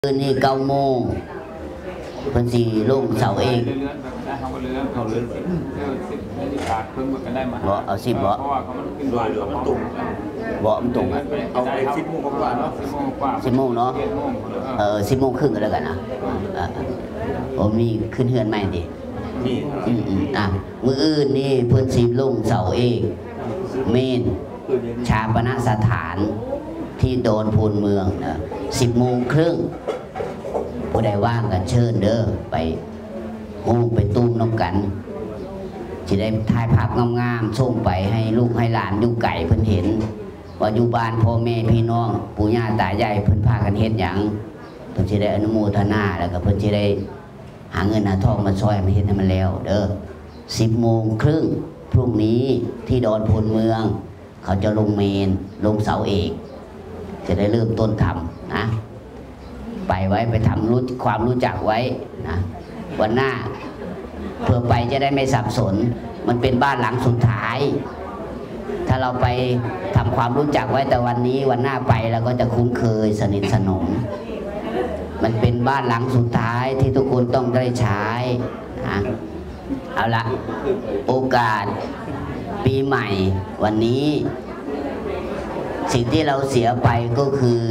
นี่9 โมงเพิ่นสิลงเสาเองเขาเลื่อน10 นาฬิกาครึ่งมันก็ได้มาบ่เอา10บ่เพราะว่าเขามันขึ้นด้วยมันตุ่มบ่มันตรงเอาไป10 โมงกว่าเนาะ10 โมงกว่า 10 โมงเนาะ10 โมงครึ่งก็แล้วกันนะโอ้มีขึ้นเฮือนใหม่ดินี่มื้ออื่นนี่เพิ่นสิลงเสาเองเมนชาปนสถานที่โดนพูนเมืองนะ10 โมงครึ่งผู้ใดว่างกันเชิญเด้อไปโฮมไปตุ้มน้ำกันจะได้ถ่ายภาพงามๆส่งไปให้ลูกให้หลานอยู่ไก่เพิ่นเห็นว่าอยู่บ้านพ่อแม่พี่น้องปู่ย่าตายายเพิ่นพากันเฮ็ดหยังเพิ่นจะได้อนุโมทนาแล้วก็เพิ่นจะได้หาเงินหาทองมาช่วยมาเฮ็ดให้มันแล้วเด้อ10 โมงครึ่งพรุ่งนี้ที่ดอนพูนเมืองเขาจะลงเมนลงเสาเอกจะได้เริ่มต้นทำนะไปไว้ไปทำความรู้จักไว้นะวันหน้าเพื่อไปจะได้ไม่สับสนมันเป็นบ้านหลังสุดท้ายถ้าเราไปทำความรู้จักไว้แต่วันนี้วันหน้าไปเราก็จะคุ้นเคยสนิทสนมมันเป็นบ้านหลังสุดท้ายที่ทุกคนต้องได้ใช้นะเอาละโอกาสปีใหม่วันนี้สิ่งที่เราเสียไปก็คือ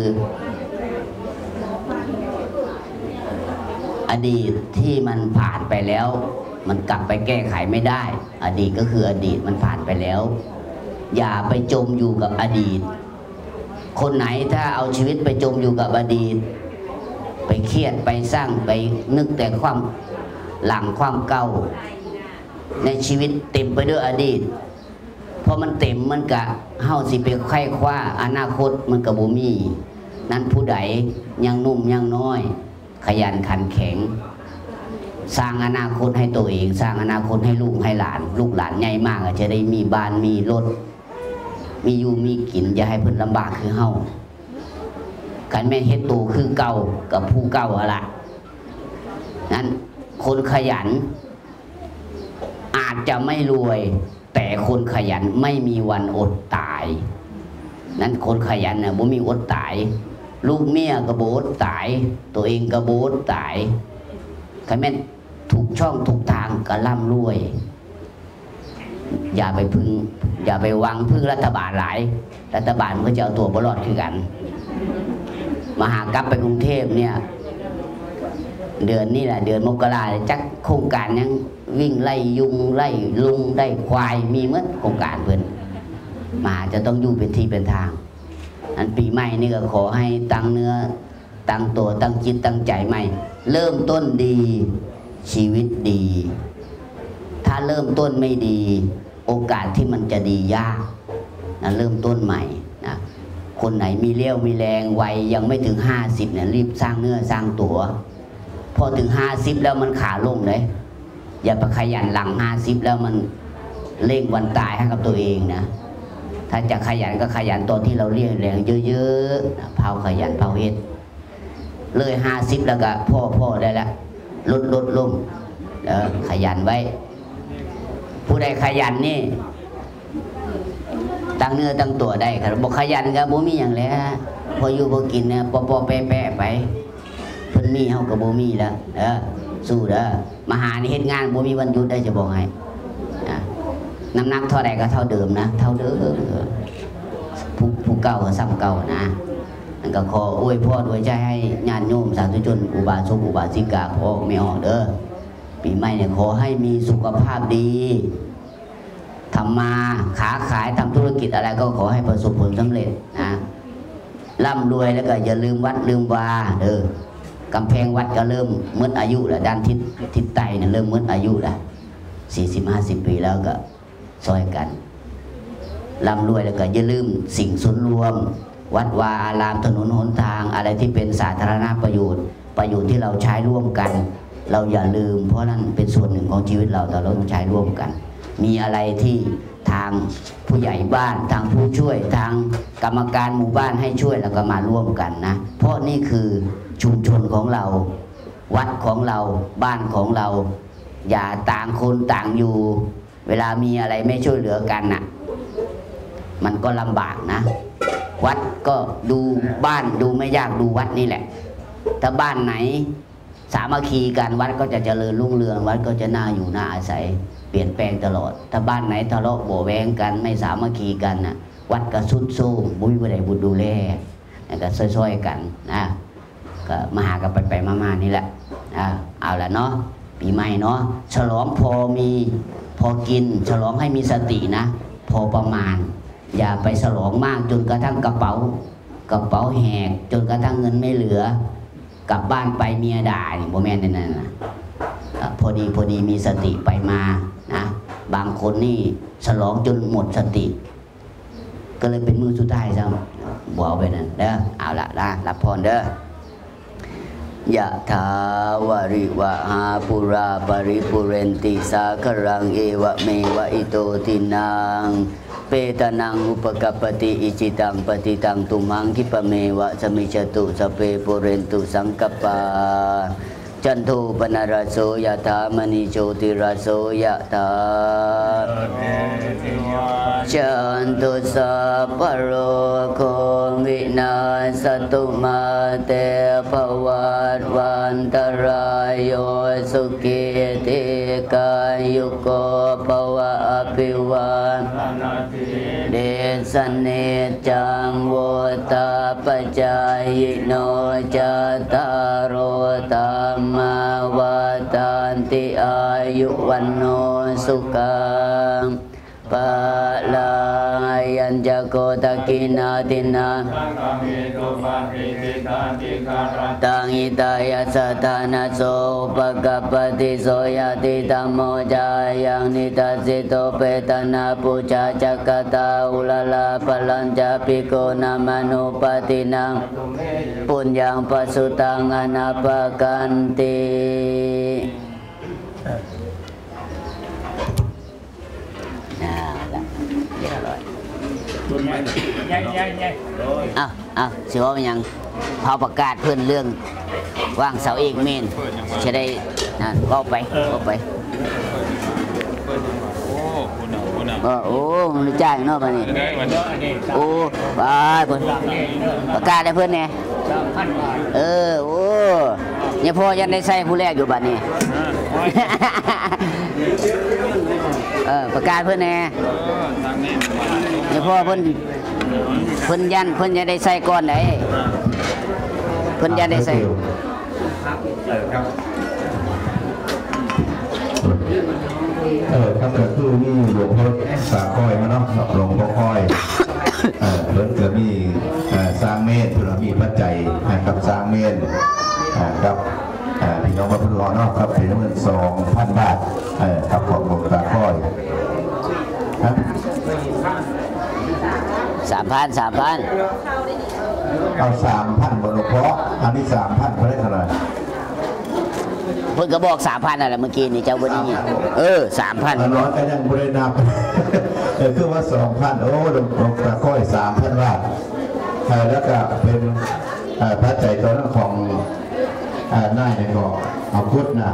อดีตที่มันผ่านไปแล้วมันกลับไปแก้ไขไม่ได้อดีตก็คืออดีตมันผ่านไปแล้วอย่าไปจมอยู่กับอดีตคนไหนถ้าเอาชีวิตไปจมอยู่กับอดีตไปเครียดไปสร้างไปนึกแต่ความหลังความเก่าในชีวิตเต็มไปด้วยอดีตพอมันเต็มมันกะเฮาสิไปไข้คว้าอนาคตมันกะบ่มีนั้นผู้ใดยังนุ่มยังน้อยขยันขันแข็งสร้างอนาคตให้ตัวเองสร้างอนาคตให้ลูกให้หลานลูกหลานใหญ่มากจะได้มีบ้านมีรถมีอยู่มีกินอย่าให้เพิ่นลำบากคือเฮาการแม่เฮ็ดโตคือเก่ากับผู้เก่าอะล่ะนั้นคนขยันอาจจะไม่รวยแต่คนขยันไม่มีวันอดตายนั้นคนขยันน่ะบ่มีอดตายลูกเมียกระโบดตายตัวเองกระโบดตายคันแม่นถูกช่องถูกทางกระล่ำรวยอย่าไปพึ่งอย่าไปหวังพึ่งรัฐบาลหลายรัฐบาลก็จะเอาตัวบรอดคือกันมหากลับไปกรุงเทพเนี่ยเดือนนี้แหละเดือนมกราจักโครงการยังวิ่งไล่ยุงไล่ลุงได้ควายมีเมื่อโครงการเพิ่นมาจะต้องอยู่เป็นที่เป็นทางอันปีใหม่นี่ก็ขอให้ตั้งเนื้อตั้งตัวตั้งจิตตั้งใจใหม่เริ่มต้นดีชีวิตดีถ้าเริ่มต้นไม่ดีโอกาสที่มันจะดียากนะเริ่มต้นใหม่นะคนไหนมีเลี้ยวมีแรงวัยยังไม่ถึง50เนี่ยรีบสร้างเนื้อสร้างตัวพอถึง50แล้วมันขาลงเลยอย่าไปขยันหลัง50แล้วมันเร่งวันตายให้กับตัวเองนะถ้าจะขยันก็ขยันตอนที่เราเรียกแรงเยอะๆเผาขยันเผาเฮ็ดเลย50แล้วก็พ่อได้แล้วลดลงขยันไว้ผู้ใดขยันนี่ตั้งเนื้อตั้งตัวได้ครับบอกขยันก็บ่มีอย่างแล้วพออยู่พอกินเนี่ยปอแปะไปเพิ่นมีเฮาก็บ่มีแล้วสู้เด้อมาหานี่เฮ็ดงานบ่มีวันหยุดได้จะบอกให้น้ำหนักเท่าใดก็เท่าเดิมนะเท่าเดิมผู้เก่าก็ซ้ำเก่านะนั่นก็ขออวยพรอวยใจให้ญาติโยมสาธุชนอุบาสกอุบาสิกาพ่อแม่ออกเด้อปีใหม่เนี่ยขอให้มีสุขภาพดีทำมาขาขายทำธุรกิจอะไรก็ขอให้ประสบผลสำเร็จนะร่ำรวยแล้วก็อย่าลืมวัดลืมวากำแพงวัดก็เริ่มมืดอายุแล้วด้านทิศใต้เนี่ยเริ่มมืดอายุแล้ว40-50 ปีแล้วก็ซอยกันร่ำรวยแล้วก็อย่าลืมสิ่งส่วนรวมวัดวาอารามถนนหนทางอะไรที่เป็นสาธารณประโยชน์ที่เราใช้ร่วมกันเราอย่าลืมเพราะนั่นเป็นส่วนหนึ่งของชีวิตเราแต่เราต้องใช้ร่วมกันมีอะไรที่ทางผู้ใหญ่บ้านทางผู้ช่วยทางกรรมการหมู่บ้านให้ช่วยแล้วก็มาร่วมกันนะเพราะนี่คือชุมชนของเราวัดของเราบ้านของเราอย่าต่างคนต่างอยู่เวลามีอะไรไม่ช่วยเหลือกันน่ะมันก็ลำบากนะวัดก็ดูบ้านดูไม่ยากดูวัดนี่แหละถ้าบ้านไหนสามัคคีกันวัดก็จะเจริญรุ่งเรืองวัดก็จะน่าอยู่น่าอาศัยเปลี่ยนแปลงตลอดถ้าบ้านไหนทะเลาะเบาะแว้งกันไม่สามัคคีกันนะวัดก็สุดโทรมบุญผู้ใดบุญดูแลก็ช่วยๆกันนะก็มาหากันไปมานี่แหละเอาละเนาะปีใหม่เนาะฉลองพอมีพอกินฉลองให้มีสตินะพอประมาณอย่าไปฉลองมากจนกระทั่งกระเป๋าแหกจนกระทั่งเงินไม่เหลือกลับบ้านไปเมียด่านี่โมแมนนั่นนะพอดีมีสติไปมานะบางคนนี่ฉลองจนหมดสติก็เลยเป็นมือสุดท้ายซะบอกไปนั่นเด้อเอาละนะรับพรเด้อยะถาวาริวะหาปุราปริปุเรนติสาครังเอวะเมวะอิโตทินังเปตนังอุปกัปปติอิจิตังปฏิตังตุมังคิปะเมวะสมิจตุสเปปุเรนตุสังกปาจันโทปนารโสยะถามณีโชติราโสยะถาจันตุสัพพะโรโควินาศตุมาเตภวัตวันตรายโยสุขิติกายุโกภวะอภิวาทเดชเนจังโวตาปจายโนจัตตารโอธัมมาวัฏันติอายุวันโนสุขังปะลายัญจโกตกินาตินาตังอิตายะสัทธานาโสปะกัปปติโสยติธัมโมจายังนิทัสสิโตเปตนาปุจจาจักตาอุลลาภลัญจปิโกนามานุปตินังปุญญังปัสสุตังอนาปกันติเอาสิว่ามันยังพอประกาศเพื่อนเรื่องว่างเสาเอกเมนจะได้ก็ไปโอ้มันจ้างเนาะมานี่โอ้ไปประกาศได้เพื่อนเนี่ยโอ้เนี่ยพ่อยังได้ใส่ผู้แรกอยู่บัดนี้ประกาศเพื่อนแน่เนี่ยพ่อเพิ่นยันเพิ่นจะได้ใส่ก่อนไหนเพิ่นยันได้ใส่ครับก็คือมีหลวงพ่อสาค่อยมาเนาะหลวงพ่อค่อยเพิ่นก็มีสร้างเมตรเพื่อมีปัจจัยนะครับสร้างเมตรครับพี่น้องมาเพิ่นรอเนาะครับเป็นเงิน2,000 บาทครับของหลวงตาค่อยครับ 3,000 เอา3,000บนหลวงพ่ออันนี้3,000เขาได้เท่าไหร่เพิ่นก็บอก 3,000อะไรเมื่อกี้นี่เจ้าบ่ได้ยิน3,000 ร้อยก็ยังบ่ได้นับคือว่า 2,000โอ้หลวงตาค่อย 3,000 บาทแล้วก็เป็นพระใจตัวนั้นของนายในเกาะเอาพุทธนะ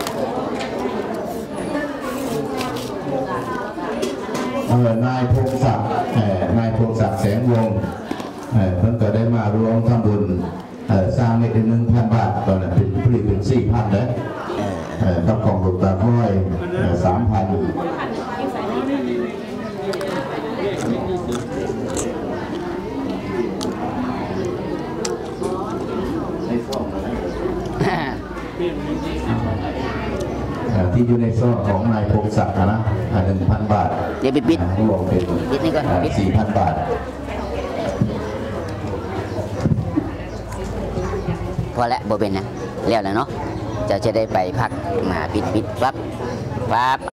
นายพงศักดิ์แสงวงศ์เพิ่งก็ได้มาร่วมทำบุญสร้างใน1,000 บาทตอนนั้นเป็นผลิตเป็น 4,000 เลยกับของหลวงตาค่อย 3,000ที่อยู่ในโซ่ของนายพงศักดิ์นะ 1,000 บาทเดี๋ยวปิดรวมเป็นนี่ก่อน 4,000 บาทพอแล้วบ่เป็นนะแล้วเนาะจะได้ไปพักมาปิดปั๊บ